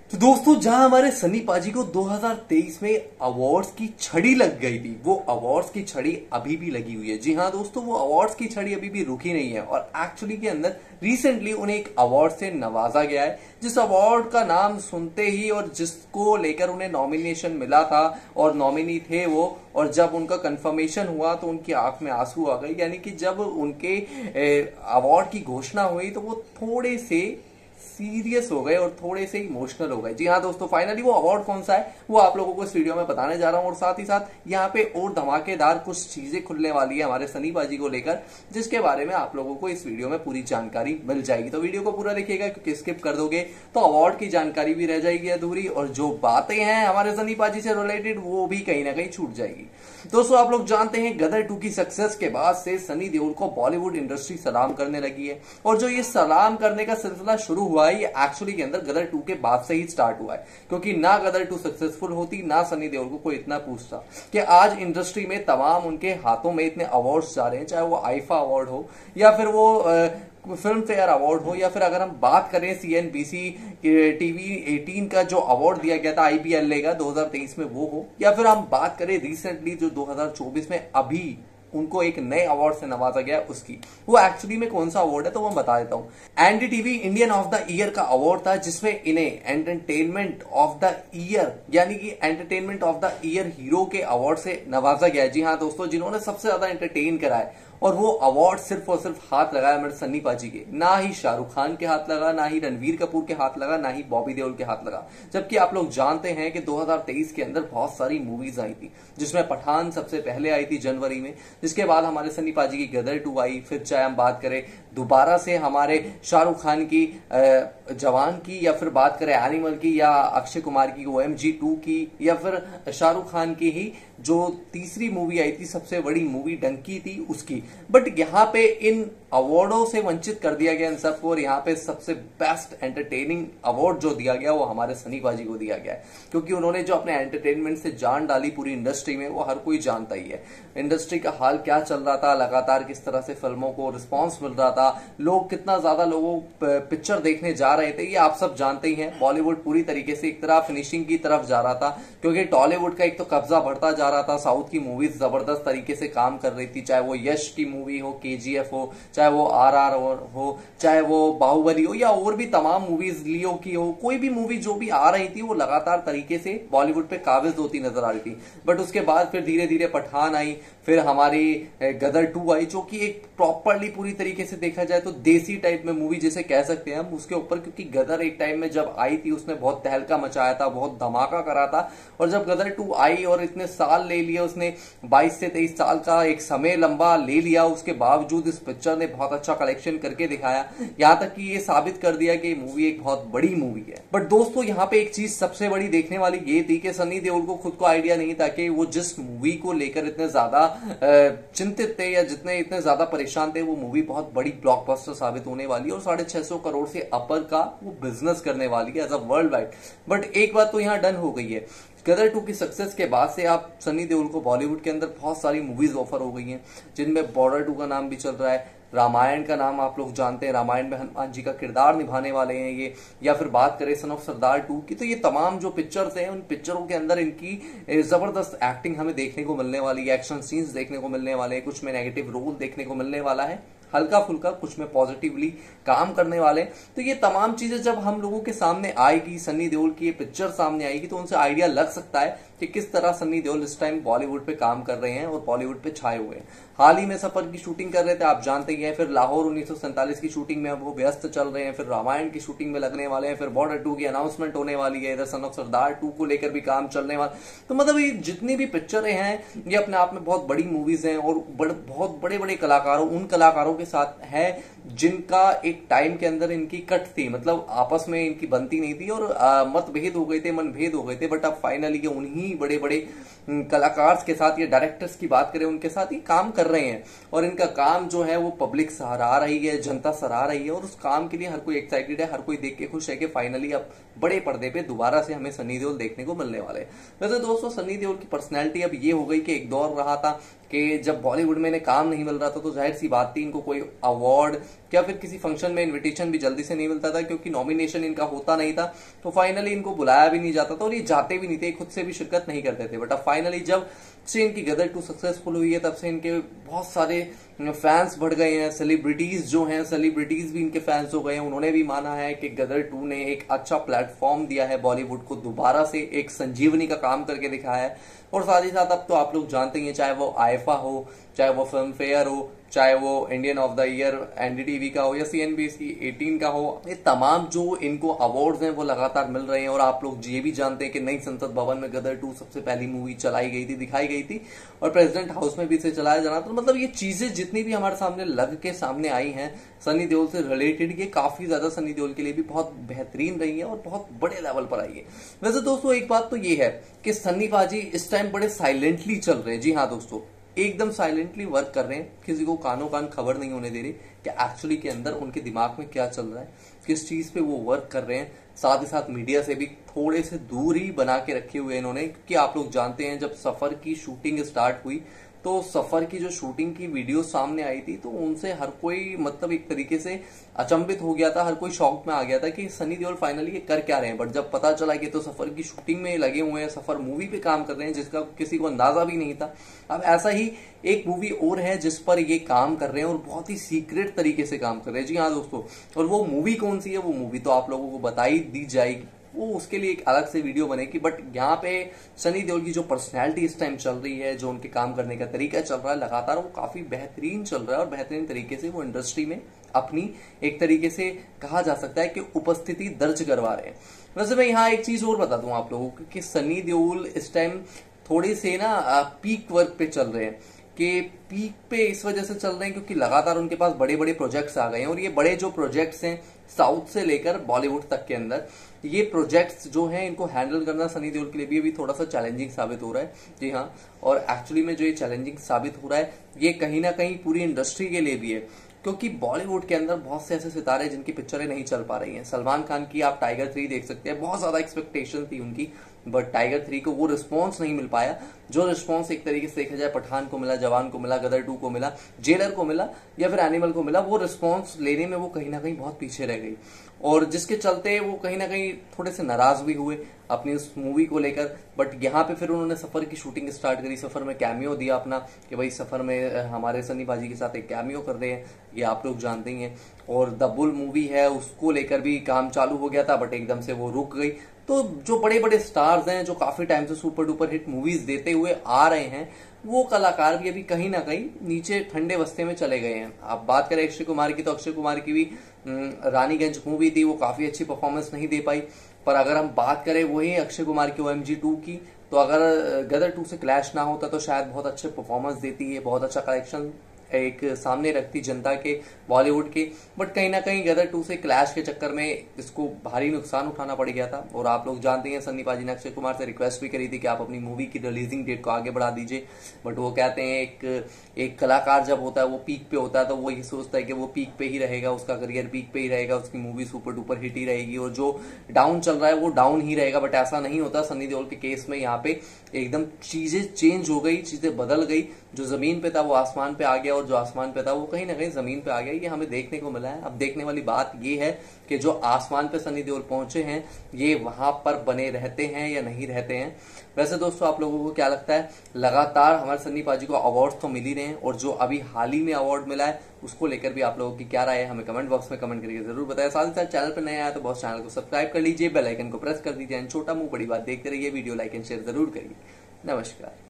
तो दोस्तों जहां हमारे सनी पाजी को 2023 में अवार्ड्स की छड़ी लग गई थी, वो अवार्ड्स की छड़ी अभी भी लगी हुई है। जी हाँ दोस्तों, वो अवार्ड्स की छड़ी अभी भी रुकी नहीं है और एक्चुअली के अंदर रिसेंटली उन्हें एक अवार्ड से नवाजा गया है, जिस अवार्ड का नाम सुनते ही और जिसको लेकर उन्हें नॉमिनेशन मिला था और नॉमिनी थे वो, और जब उनका कंफर्मेशन हुआ तो उनकी आंख में आंसू आ गए। यानी कि जब उनके अवार्ड की घोषणा हुई तो वो थोड़े से सीरियस हो गए और थोड़े से इमोशनल हो गए। जी हाँ दोस्तों, फाइनली वो अवार्ड कौन सा है वो आप लोगों को इस वीडियो में बताने जा रहा हूं और साथ ही साथ यहाँ पे और धमाकेदार कुछ चीजें खुलने वाली है हमारे सनी पाजी को लेकर, जिसके बारे में आप लोगों को इस वीडियो में पूरी जानकारी मिल जाएगी। तो वीडियो को पूरा देखिएगा, क्योंकि स्किप कर दोगे तो अवार्ड की जानकारी भी रह जाएगी अधूरी और जो बातें हैं हमारे सनी पाजी से रिलेटेड वो भी कहीं ना कहीं छूट जाएगी। दोस्तों आप लोग जानते हैं गदर 2 की सक्सेस के बाद से सनी देओल को बॉलीवुड इंडस्ट्री सलाम करने लगी है, और जो ये सलाम करने का सिलसिला शुरू हुआ है ये एक्चुअली के अंदर गदर 2 के बाद से ही स्टार्ट हुआ है। क्योंकि ना गदर 2 सक्सेसफुल होती, ना सनी देओल को कोई इतना पूछता कि आज इंडस्ट्री में तमाम उनके हाथों में इतने अवार्ड्स जा रहे हैं, चाहे वो आईफा अवार्ड हो या फिर वो फिल्म फेयर अवार्ड हो, या फिर अगर हम बात करें CNBC टीवी 18 का जो अवार्ड दिया गया था IPLA का 2023 में वो हो, या फिर हम बात करें रिसेंटली जो 2024 में अभी उनको एक नए अवार्ड से नवाजा गया उसकी, वो एक्चुअली में कौन सा अवार्ड है तो मैं बता देता हूं। NDTV Indian of the year का अवार्ड था, जिसमें इन्हें एंटरटेनमेंट ऑफ द ईयर यानी कि entertainment of the year hero के अवार्ड से नवाजा गया। जी हाँ दोस्तों, जिन्होंने सबसे ज्यादा एंटरटेन करा है, और वो अवार्ड सिर्फ और सिर्फ हाथ लगाया मेरे सन्नी पाजी के, ना ही शाहरुख खान के हाथ लगा, ना ही रणवीर कपूर के हाथ लगा, ना ही बॉबी देओल के हाथ लगा। जबकि आप लोग जानते हैं कि 2023 के अंदर बहुत सारी मूवीज आई थी, जिसमें पठान सबसे पहले आई थी जनवरी में, जिसके बाद हमारे सन्नी पाजी की गदर 2 आई, फिर चाहे हम बात करें दोबारा से हमारे शाहरुख खान की जवान की, या फिर बात करें एनिमल की, या अक्षय कुमार की OMG 2 की, या फिर शाहरुख खान की ही जो तीसरी मूवी आई थी सबसे बड़ी मूवी डंकी थी उसकी। बट यहाँ पे इन अवार्डों से वंचित कर दिया गया इन सबको, और यहाँ पे सबसे बेस्ट एंटरटेनिंग अवार्ड जो दिया गया वो हमारे सनी पाजी को दिया गया है, क्योंकि उन्होंने जो अपने एंटरटेनमेंट से जान डाली पूरी इंडस्ट्री में, वो हर कोई जानता ही है। इंडस्ट्री का हाल क्या चल रहा था, लगातार किस तरह से फिल्मों को रिस्पॉन्स मिल रहा था, लोग कितना ज्यादा लोगों पिक्चर देखने जा रहे थे, ये आप सब जानते ही हैं। बॉलीवुड पूरी तरीके से एक तरह फिनिशिंग की तरफ जा रहा था, क्योंकि टॉलीवुड का एक तो कब्जा बढ़ता जा रहा था, साउथ की मूवीज जबरदस्त तरीके से काम कर रही थी, चाहे वो यश की मूवी हो, KGF हो, चाहे वो RR हो, चाहे वो बाहुबली हो, या और भी तमाम मूवीज लियो की हो, कोई भी मूवी जो भी आ रही थी वो लगातार तरीके से बॉलीवुड पे काबिज होती नजर आ रही थी। बट उसके बाद फिर धीरे धीरे पठान आई, फिर हमारी गदर 2 आई, जो कि एक प्रॉपरली पूरी तरीके से देखा जाए तो देसी टाइप में मूवी जैसे कह सकते हैं हम उसके ऊपर, क्योंकि गदर एक टाइम में जब आई थी उसने बहुत तहलका मचाया था, बहुत धमाका करा था, और जब गदर 2 आई और इतने साल ले लिए उसने, 22 से 23 साल का एक समय लंबा ले लिया, उसके बावजूद इस पिक्चर ने बहुत अच्छा कलेक्शन करके दिखाया, यहां तक कि ये साबित कर दिया कि मूवी एक बहुत बड़ी मूवी है। बट दोस्तों यहाँ पे एक चीज सबसे बड़ी देखने वाली ये थी कि सनी देओल को खुद को आइडिया नहीं था कि वो जिस मूवी को लेकर इतने ज्यादा चिंतित थे या जितने इतने ज्यादा परेशान थे, वो मूवी बहुत बड़ी ब्लॉकबस्टर साबित होने वाली है और 650 करोड़ से अपर का वो बिजनेस करने वाली है as a worldwide. But एक बात तो यहाँ डन हो गई है, गदर 2 की सक्सेस के बाद से आप सनी देओल को बॉलीवुड के अंदर बहुत सारी मूवीज ऑफर हो गई हैं, जिनमें बॉर्डर 2 का नाम भी चल रहा है, रामायण का नाम आप लोग जानते हैं, रामायण में हनुमान जी का किरदार निभाने वाले हैं ये, या फिर बात करें सन ऑफ सरदार 2 की, तो ये तमाम जो पिक्चर्स हैं उन पिक्चरों के अंदर इनकी जबरदस्त एक्टिंग हमें देखने को मिलने वाली है, एक्शन सीन्स देखने को मिलने वाले हैं, कुछ में नेगेटिव रोल देखने को मिलने वाला है, हल्का फुल्का कुछ में पॉजिटिवली काम करने वाले। तो ये तमाम चीजें जब हम लोगों के सामने आएगी, सनी देओल की ये पिक्चर सामने आएगी, तो उनसे आइडिया लग सकता है कि किस तरह सनी देओल इस टाइम बॉलीवुड पे काम कर रहे हैं और बॉलीवुड पे छाए हुए हैं। हाल ही में सफर की शूटिंग कर रहे थे, आप जानते ही हैं, फिर लाहौर 1947 की शूटिंग में अब वो व्यस्त चल रहे हैं, फिर रामायण की शूटिंग में लगने वाले हैं, फिर बॉर्डर 2 की अनाउंसमेंट होने वाली है, इधर सन ऑफ सरदार 2 को लेकर भी काम चलने वाला। तो मतलब ये जितनी भी पिक्चरें हैं ये अपने आप में बहुत बड़ी मूवीज हैं और बहुत बड़े बड़े कलाकारों, उन कलाकारों के साथ है जिनका एक टाइम के अंदर इनकी कट थी, मतलब आपस में इनकी बनती नहीं थी और मतभेद हो गए थे, मनभेद हो गए थे। बट अब फाइनली उन्हीं बड़े बड़े कलाकार के साथ, या डायरेक्टर्स की बात करें उनके साथ ही काम कर रहे हैं, और इनका काम जो है वो पब्लिक सराह रही है, जनता सराह रही है, और उस काम के लिए हर कोई एक्साइटेड है, हर कोई देख के खुश है कि फाइनली अब बड़े पर्दे पे दोबारा से हमें सनी देओल देखने को मिलने वाले हैं। वैसे दोस्तों सनी देओल की पर्सनैलिटी अब ये हो गई कि एक दौर रहा था कि जब बॉलीवुड में इन्हें काम नहीं मिल रहा था तो जाहिर सी बात थी इनको कोई अवार्ड या फिर किसी फंक्शन में इनविटेशन भी जल्दी से नहीं मिलता था, क्योंकि नॉमिनेशन इनका होता नहीं था। तो फाइनली इनको बुलाया भी नहीं जाता था और ये जाते भी नहीं थे, खुद से भी शिरकत नहीं करते थे। बट अब फाइनली जब से इनकी गदर 2 सक्सेसफुल हुई है तब से इनके बहुत सारे फैंस बढ़ गए हैं। सेलिब्रिटीज जो हैं, सेलिब्रिटीज भी इनके फैंस हो गए हैं। उन्होंने भी माना है कि गदर 2 ने एक अच्छा प्लेटफॉर्म दिया है बॉलीवुड को, दोबारा से एक संजीवनी का काम करके दिखाया है। और साथ ही साथ अब तो आप लोग जानते ही हैं, चाहे वो आईफा हो, चाहे वो फिल्म फेयर हो, चाहे वो Indian of the year NDTV का हो या सीएनबीसी 18 का हो, ये तमाम जो इनको अवार्ड्स हैं वो लगातार मिल रहे हैं। और आप लोग ये भी जानते हैं कि नई संसद भवन में गदर 2 सबसे पहली मूवी चलाई गई थी, दिखाई गई थी, और प्रेसिडेंट हाउस में भी इसे चलाया जाना। तो मतलब ये चीजें जितनी भी हमारे सामने लग के सामने आई हैं सनी देओल से रिलेटेड, ये काफी ज्यादा सनी देओल के लिए भी बहुत बेहतरीन रही है और बहुत बड़े लेवल पर आई है। वैसे दोस्तों एक बात तो ये है कि सन्नी पाजी इस टाइम बड़े साइलेंटली चल रहे हैं। जी हाँ दोस्तों, एकदम साइलेंटली वर्क कर रहे हैं, किसी को कानों कान खबर नहीं होने दे रही कि एक्चुअली के अंदर उनके दिमाग में क्या चल रहा है, किस चीज पे वो वर्क कर रहे हैं। साथ ही साथ मीडिया से भी थोड़े से दूर ही बना के रखे हुए इन्होंने, क्योंकि आप लोग जानते हैं जब सफर की शूटिंग स्टार्ट हुई तो सफर की जो शूटिंग की वीडियो सामने आई थी तो उनसे हर कोई मतलब एक तरीके से अचंभित हो गया था, हर कोई शॉक में आ गया था कि सनी देओल फाइनली ये कर क्या रहे हैं। बट जब पता चला कि तो सफर की शूटिंग में लगे हुए हैं, सफर मूवी पे काम कर रहे हैं जिसका किसी को अंदाजा भी नहीं था। अब ऐसा ही एक मूवी और है जिस पर ये काम कर रहे हैं और बहुत ही सीक्रेट तरीके से काम कर रहे हैं। जी हाँ दोस्तों, और वो मूवी कौन सी है, वो मूवी तो आप लोगों को बताई दी जाएगी, वो उसके लिए एक अलग से वीडियो बनेगी। बट यहाँ पे सनी देओल की जो पर्सनैलिटी इस टाइम चल रही है, जो उनके काम करने का तरीका चल रहा है लगातार, वो काफी बेहतरीन चल रहा है और बेहतरीन तरीके से वो इंडस्ट्री में अपनी एक तरीके से कहा जा सकता है कि उपस्थिति दर्ज करवा रहे हैं। वैसे मैं यहाँ एक चीज और बता दूं आप लोगों को कि सनी देओल इस टाइम थोड़े से ना पीक वर्क पे चल रहे हैं, कि पीक पे इस वजह से चल रहे हैं क्योंकि लगातार उनके पास बड़े बड़े प्रोजेक्ट्स आ गए हैं। और ये बड़े जो प्रोजेक्ट्स हैं साउथ से लेकर बॉलीवुड तक के अंदर, ये प्रोजेक्ट्स जो हैं इनको हैंडल करना सनी देओल के लिए भी अभी थोड़ा सा चैलेंजिंग साबित हो रहा है। जी हाँ, और एक्चुअली में जो ये चैलेंजिंग साबित हो रहा है ये कहीं ना कहीं पूरी इंडस्ट्री के लिए भी है, क्योंकि बॉलीवुड के अंदर बहुत से ऐसे सितारे जिनकी पिक्चरें नहीं चल पा रही हैं। सलमान खान की आप टाइगर 3 देख सकते हैं, बहुत ज्यादा एक्सपेक्टेशन थी उनकी, बट टाइगर 3 को वो रिस्पॉन्स नहीं मिल पाया जो रिस्पॉन्स एक तरीके से देखा जाए पठान को मिला, जवान को मिला, गदर 2 को मिला, जेलर को मिला या फिर एनिमल को मिला। वो रिस्पॉन्स लेने में वो कहीं ना कहीं बहुत पीछे रह गई, और जिसके चलते वो कहीं ना कहीं थोड़े से नाराज भी हुए अपनी उस मूवी को लेकर। बट यहाँ पे फिर उन्होंने सफर की शूटिंग स्टार्ट करी, सफर में कैमियो दिया अपना कि भाई सफर में हमारे सन्नी पाजी के साथ एक कैमियो कर रहे हैं, ये आप लोग जानते ही हैं। और द बुल मूवी है उसको लेकर भी काम चालू हो गया था बट एकदम से वो रुक गई। तो जो बड़े बड़े स्टार्स हैं जो काफी टाइम से सुपर डुपर हिट मूवीज देते हुए आ रहे हैं, वो कलाकार भी अभी कहीं ना कहीं नीचे ठंडे बस्ते में चले गए हैं। आप बात करें अक्षय कुमार की तो अक्षय कुमार की भी रानीगंज मूवी थी, वो काफी अच्छी परफॉर्मेंस नहीं दे पाई। पर अगर हम बात करें वही अक्षय कुमार की OMG 2 की, तो अगर गदर 2 से क्लैश ना होता तो शायद बहुत अच्छे परफॉर्मेंस देती है, बहुत अच्छा कलेक्शन एक सामने रखती जनता के बॉलीवुड के। बट कहीं ना कहीं गदर 2 से क्लैश के चक्कर में इसको भारी नुकसान उठाना पड़ गया था। और आप लोग जानते हैं सन्नी पाजी ने अक्षय कुमार से रिक्वेस्ट भी करी थी कि आप अपनी मूवी की रिलीजिंग डेट को आगे बढ़ा दीजिए, बट वो कहते हैं एक कलाकार जब होता है वो पीक पे होता है तो वो ये सोचता है कि वो पीक पे ही रहेगा, उसका करियर पीक पे ही रहेगा, उसकी मूवी सुपर डुपर हिट ही रहेगी, और जो डाउन चल रहा है वो डाउन ही रहेगा। बट ऐसा नहीं होता। सनी देओल के केस में यहाँ पे एकदम चीजें चेंज हो गई, चीजें बदल गई, जो जमीन पे था वो आसमान पे आ गया और जो आसमान पे था वो कहीं ना कहीं जमीन पे आ गया। ये हमें देखने को मिला है। अब देखने वाली बात ये है कि जो आसमान पे सनी देओल पहुंचे हैं ये वहां पर बने रहते हैं या नहीं रहते हैं। वैसे दोस्तों आप लोगों को क्या लगता है, लगातार हमारे सन्नी पाजी को अवार्ड तो मिल ही रहे हैं, और जो अभी हाल ही में अवार्ड मिला है उसको लेकर भी आप लोगों की क्या राय है हमें कमेंट बॉक्स में कमेंट करके जरूर बताएं। साथ ही साथ चैनल पर नया आया तो बॉस चैनल को सब्सक्राइब कर लीजिए, बेल आइकन को प्रेस कर दीजिए, छोटा मुंह बड़ी बात देखते रहिए, वीडियो लाइक एंड शेयर जरूर करिए। नमस्कार।